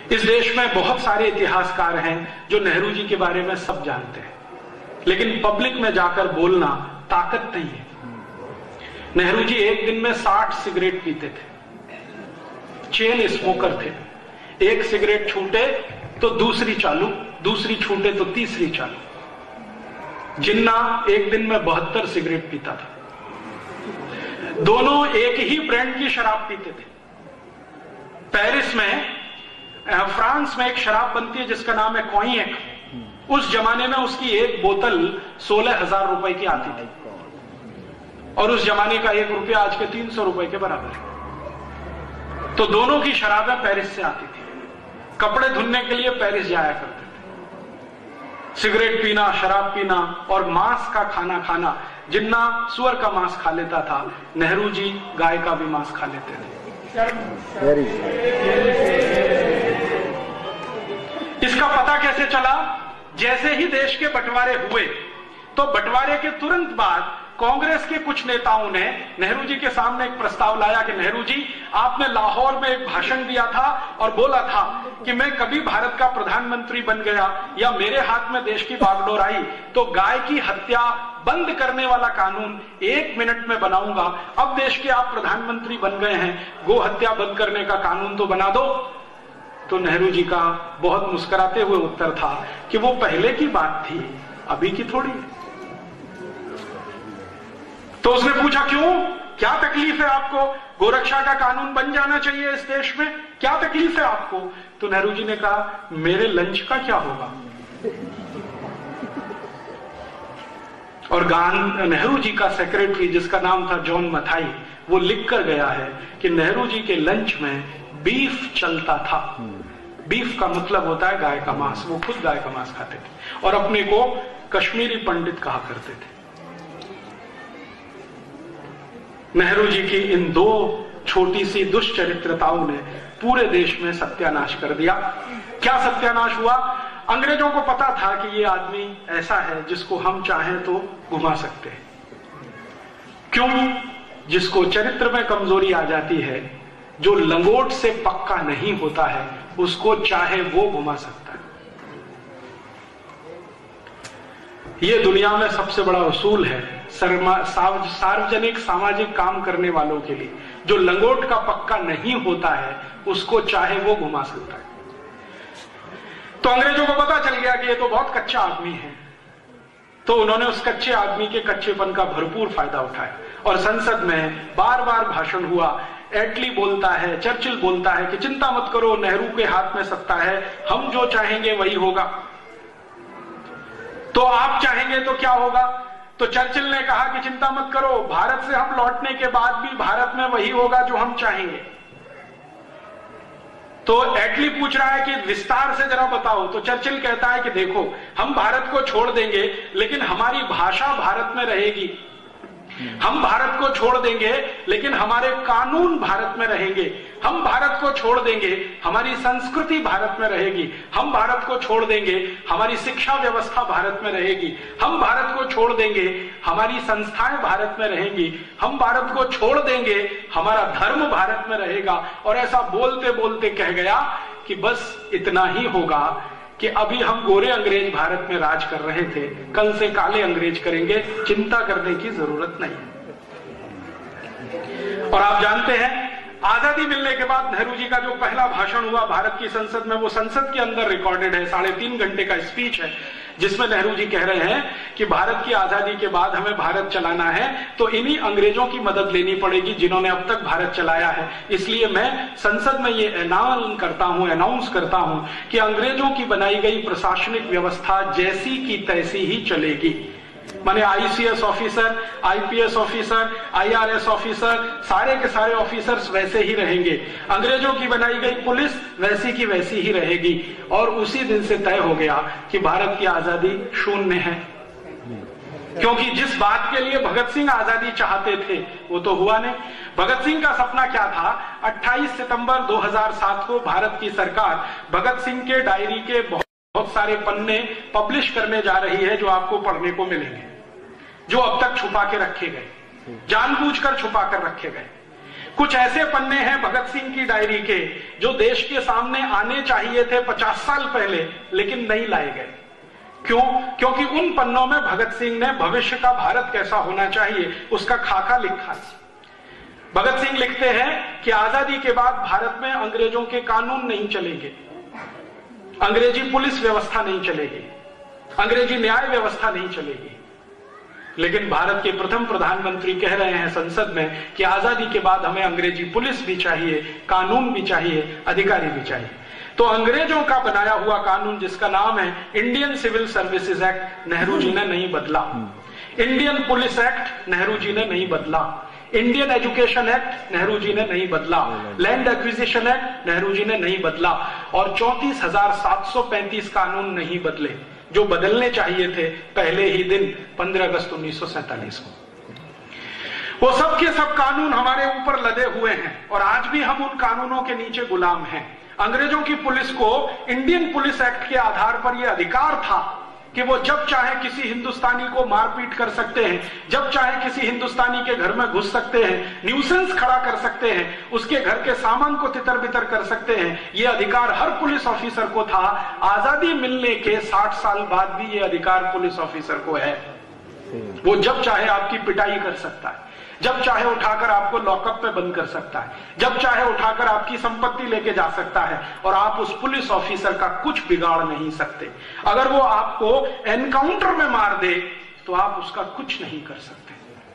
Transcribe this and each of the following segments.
इस देश में बहुत सारे इतिहासकार हैं जो नेहरू जी के बारे में सब जानते हैं, लेकिन पब्लिक में जाकर बोलना ताकत नहीं है। नेहरू जी एक दिन में 60 सिगरेट पीते थे, चेन स्मोकर थे। एक सिगरेट छूटे तो दूसरी चालू, दूसरी छूटे तो तीसरी चालू। जिन्ना एक दिन में 72 सिगरेट पीता था। दोनों एक ही ब्रांड की शराब पीते थे। पेरिस में, फ्रांस में एक शराब बनती है जिसका नाम है कॉइएक। उस जमाने में उसकी एक बोतल 16,000 रुपए की आती थी, और उस जमाने का 1 रुपया आज के 300 रुपए के बराबर है। तो दोनों की शराबें पेरिस से आती थी। कपड़े धुलने के लिए पेरिस जाया करते थे। सिगरेट पीना, शराब पीना और मांस का खाना खाना। जिन्ना सुअर का मांस खा लेता था, नेहरू जी गाय का भी मांस खा लेते थे। इसका पता कैसे चला? जैसे ही देश के बंटवारे हुए तो बंटवारे के तुरंत बाद कांग्रेस के कुछ नेताओं ने नेहरू जी के सामने एक प्रस्ताव लाया कि नेहरू जी, आपने लाहौर में एक भाषण दिया था और बोला था कि मैं कभी भारत का प्रधानमंत्री बन गया या मेरे हाथ में देश की बागडोर आई तो गाय की हत्या बंद करने वाला कानून 1 मिनट में बनाऊंगा। अब देश के आप प्रधानमंत्री बन गए हैं, गो हत्या बंद करने का कानून तो बना दो। तो नेहरू जी का बहुत मुस्कुराते हुए उत्तर था कि वो पहले की बात थी, अभी की थोड़ी है। तो उसने पूछा, क्यों, क्या तकलीफ है आपको? गोरक्षा का कानून बन जाना चाहिए इस देश में, क्या तकलीफ है आपको? तो नेहरू जी ने कहा, मेरे लंच का क्या होगा? और नेहरू जी का सेक्रेटरी जिसका नाम था जॉन मथाई, वो लिख कर गया है कि नेहरू जी के लंच में बीफ चलता था। बीफ का मतलब होता है गाय का मांस। वो खुद गाय का मांस खाते थे और अपने को कश्मीरी पंडित कहा करते थे। नेहरू जी की इन 2 छोटी सी दुष्चरित्रताओं ने पूरे देश में सत्यानाश कर दिया। क्या सत्यानाश हुआ? अंग्रेजों को पता था कि ये आदमी ऐसा है जिसको हम चाहें तो घुमा सकते हैं। क्यों? जिसको चरित्र में कमजोरी आ जाती है, जो लंगोट से पक्का नहीं होता है, उसको चाहे वो घुमा सकता है। ये दुनिया में सबसे बड़ा उसूल है सार्वजनिक सामाजिक काम करने वालों के लिए। जो लंगोट का पक्का नहीं होता है, उसको चाहे वो घुमा सकता है। तो अंग्रेजों को पता चल गया कि ये तो बहुत कच्चा आदमी है, तो उन्होंने उस कच्चे आदमी के कच्चेपन का भरपूर फायदा उठाया और संसद में बार बार भाषण हुआ। एटली बोलता है, चर्चिल बोलता है कि चिंता मत करो, नेहरू के हाथ में सत्ता है, हम जो चाहेंगे वही होगा। तो आप चाहेंगे तो क्या होगा? तो चर्चिल ने कहा कि चिंता मत करो, भारत से हम लौटने के बाद भी भारत में वही होगा जो हम चाहेंगे। तो एटली पूछ रहा है कि विस्तार से जरा बताओ। तो चर्चिल कहता है कि देखो, हम भारत को छोड़ देंगे लेकिन हमारी भाषा भारत में रहेगी, हम भारत को छोड़ देंगे लेकिन हमारे कानून भारत में रहेंगे, हम भारत को छोड़ देंगे हमारी संस्कृति भारत में रहेगी, हम भारत को छोड़ देंगे हमारी शिक्षा व्यवस्था भारत में रहेगी, हम भारत को छोड़ देंगे हमारी संस्थाएं भारत में रहेंगी, हम भारत को छोड़ देंगे हमारा धर्म भारत में रहेगा। और ऐसा बोलते बोलते कह गया कि बस इतना ही होगा कि अभी हम गोरे अंग्रेज भारत में राज कर रहे थे, कल से काले अंग्रेज करेंगे, चिंता करने की जरूरत नहीं। और आप जानते हैं, आजादी मिलने के बाद नेहरू जी का जो पहला भाषण हुआ भारत की संसद में, वो संसद के अंदर रिकॉर्डेड है। 3.5 घंटे का स्पीच है जिसमें नेहरू जी कह रहे हैं कि भारत की आजादी के बाद हमें भारत चलाना है तो इन्हीं अंग्रेजों की मदद लेनी पड़ेगी जिन्होंने अब तक भारत चलाया है। इसलिए मैं संसद में ये अनाउंस करता हूं कि अंग्रेजों की बनाई गई प्रशासनिक व्यवस्था जैसी की तैसी ही चलेगी। माने ICS officer, IPS officer, IRS officer, सारे के सारे ऑफिसर्स वैसे ही रहेंगे। अंग्रेजों की बनाई गई पुलिस वैसी की वैसी ही रहेगी। और उसी दिन से तय हो गया कि भारत की आजादी शून्य है, क्योंकि जिस बात के लिए भगत सिंह आजादी चाहते थे वो तो हुआ नहीं। भगत सिंह का सपना क्या था? 28 सितंबर 2007 को भारत की सरकार भगत सिंह के डायरी के बहुत सारे पन्ने पब्लिश करने जा रही है जो आपको पढ़ने को मिलेंगे, जो अब तक छुपा के रखे गए, जानबूझकर छुपा कर रखे गए। कुछ ऐसे पन्ने हैं भगत सिंह की डायरी के जो देश के सामने आने चाहिए थे 50 साल पहले, लेकिन नहीं लाए गए। क्यों? क्योंकि उन पन्नों में भगत सिंह ने भविष्य का भारत कैसा होना चाहिए उसका खाका लिखा है। भगत सिंह लिखते हैं कि आजादी के बाद भारत में अंग्रेजों के कानून नहीं चलेंगे, अंग्रेजी पुलिस व्यवस्था नहीं चलेगी, अंग्रेजी न्याय व्यवस्था नहीं चलेगी। लेकिन भारत के प्रथम प्रधानमंत्री कह रहे हैं संसद में कि आजादी के बाद हमें अंग्रेजी पुलिस भी चाहिए, कानून भी चाहिए, अधिकारी भी चाहिए। तो अंग्रेजों का बनाया हुआ कानून जिसका नाम है Indian civil services act, Nehru ji ने नहीं बदला। Indian police act, Nehru ji ने नहीं बदला। Indian education act, Nehru ji ने नहीं बदला। Land acquisition act, Nehru ji ने नहीं बदला। और 34,735 कानून नहीं बदले जो बदलने चाहिए थे पहले ही दिन 15 अगस्त 1947 को। वो सब के सब कानून हमारे ऊपर लदे हुए हैं और आज भी हम उन कानूनों के नीचे गुलाम हैं। अंग्रेजों की पुलिस को इंडियन पुलिस एक्ट के आधार पर यह अधिकार था कि वो जब चाहे किसी हिंदुस्तानी को मारपीट कर सकते हैं, जब चाहे किसी हिंदुस्तानी के घर में घुस सकते हैं, न्यूसेंस खड़ा कर सकते हैं, उसके घर के सामान को तितर बितर कर सकते हैं। ये अधिकार हर पुलिस ऑफिसर को था। आजादी मिलने के 60 साल बाद भी ये अधिकार पुलिस ऑफिसर को है। वो जब चाहे आपकी पिटाई कर सकता है, जब चाहे उठाकर आपको लॉकअप में बंद कर सकता है, जब चाहे उठाकर आपकी संपत्ति लेके जा सकता है और आप उस पुलिस ऑफिसर का कुछ बिगाड़ नहीं सकते। अगर वो आपको एनकाउंटर में मार दे तो आप उसका कुछ नहीं कर सकते।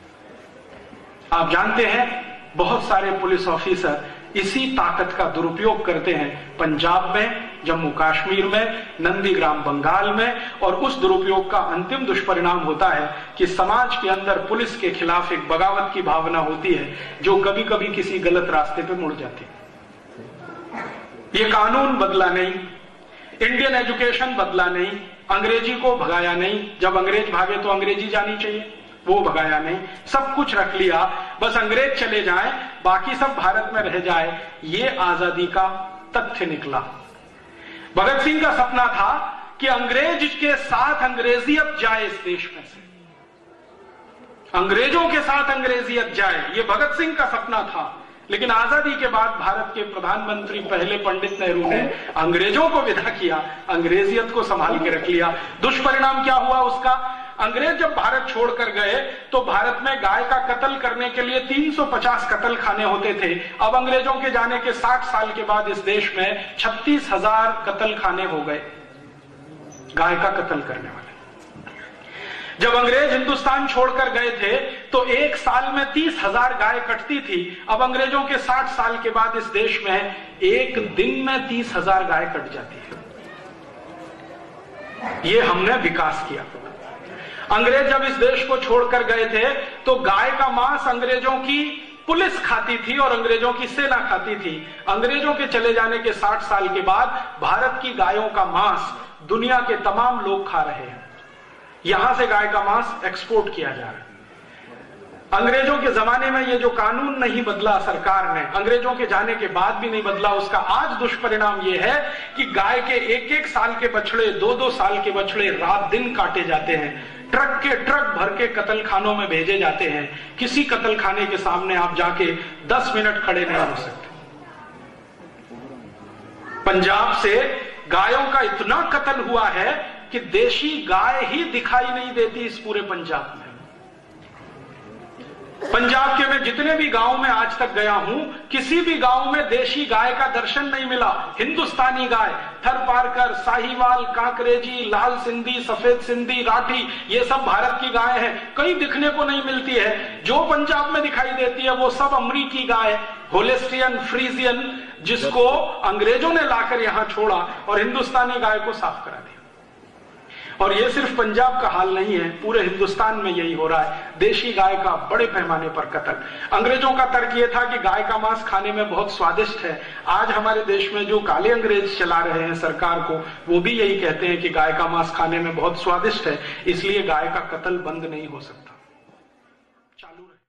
आप जानते हैं बहुत सारे पुलिस ऑफिसर इसी ताकत का दुरुपयोग करते हैं पंजाब में, जम्मू कश्मीर में, नंदीग्राम बंगाल में। और उस दुरुपयोग का अंतिम दुष्परिणाम होता है कि समाज के अंदर पुलिस के खिलाफ एक बगावत की भावना होती है जो कभी कभी किसी गलत रास्ते पे मुड़ जाती है। ये कानून बदला नहीं, इंडियन एजुकेशन बदला नहीं, अंग्रेजी को भगाया नहीं। जब अंग्रेज भागे तो अंग्रेजी जानी चाहिए, वो भगाया नहीं। सब कुछ रख लिया, बस अंग्रेज चले जाएं, बाकी सब भारत में रह जाए। ये आजादी का तथ्य निकला। भगत सिंह का सपना था कि अंग्रेज के साथ अंग्रेजियत जाए इस देश में से, अंग्रेजों के साथ अंग्रेजियत जाए, ये भगत सिंह का सपना था। लेकिन आजादी के बाद भारत के प्रधानमंत्री पहले पंडित नेहरू ने अंग्रेजों को विदा किया, अंग्रेजियत को संभाल के रख लिया। दुष्परिणाम क्या हुआ उसका? अंग्रेज जब भारत छोड़कर गए तो भारत में गाय का कत्ल करने के लिए 350 कत्ल खाने होते थे। अब अंग्रेजों के जाने के 60 साल के बाद इस देश में 36,000 कत्ल खाने हो गए गाय का कत्ल करने वाले। जब अंग्रेज हिंदुस्तान छोड़कर गए थे तो एक साल में 30,000 गाय कटती थी। अब अंग्रेजों के 60 साल के बाद इस देश में एक दिन में 30,000 गाय कट जाती है। ये हमने विकास किया। अंग्रेज जब इस देश को छोड़कर गए थे तो गाय का मांस अंग्रेजों की पुलिस खाती थी और अंग्रेजों की सेना खाती थी। अंग्रेजों के चले जाने के 60 साल के बाद भारत की गायों का मांस दुनिया के तमाम लोग खा रहे हैं। यहां से गाय का मांस एक्सपोर्ट किया जा रहा है। अंग्रेजों के जमाने में ये जो कानून नहीं बदला सरकार ने, अंग्रेजों के जाने के बाद भी नहीं बदला, उसका आज दुष्परिणाम ये है कि गाय के एक एक साल के बछड़े, 2-2 साल के बछड़े रात दिन काटे जाते हैं, ट्रक के ट्रक भर के कत्ल खानों में भेजे जाते हैं। किसी कत्ल खाने के सामने आप जाके 10 मिनट खड़े नहीं हो सकते। पंजाब से गायों का इतना कत्ल हुआ है कि देशी गाय ही दिखाई नहीं देती इस पूरे पंजाब में। पंजाब के मैं जितने भी गांव में आज तक गया हूं, किसी भी गांव में देशी गाय का दर्शन नहीं मिला। हिंदुस्तानी गाय, थरपारकर, साहिवाल, कांकरेजी, लाल सिंधी, सफेद सिंधी, राठी, ये सब भारत की गाय है, कहीं दिखने को नहीं मिलती है। जो पंजाब में दिखाई देती है वो सब अमरीकी गाय, होलेस्टियन, फ्रीजियन, जिसको अंग्रेजों ने लाकर यहां छोड़ा और हिंदुस्तानी गाय को साफ करा दिया। और ये सिर्फ पंजाब का हाल नहीं है, पूरे हिंदुस्तान में यही हो रहा है। देशी गाय का बड़े पैमाने पर कत्ल। अंग्रेजों का तर्क ये था कि गाय का मांस खाने में बहुत स्वादिष्ट है। आज हमारे देश में जो काले अंग्रेज चला रहे हैं सरकार को, वो भी यही कहते हैं कि गाय का मांस खाने में बहुत स्वादिष्ट है, इसलिए गाय का कत्ल बंद नहीं हो सकता।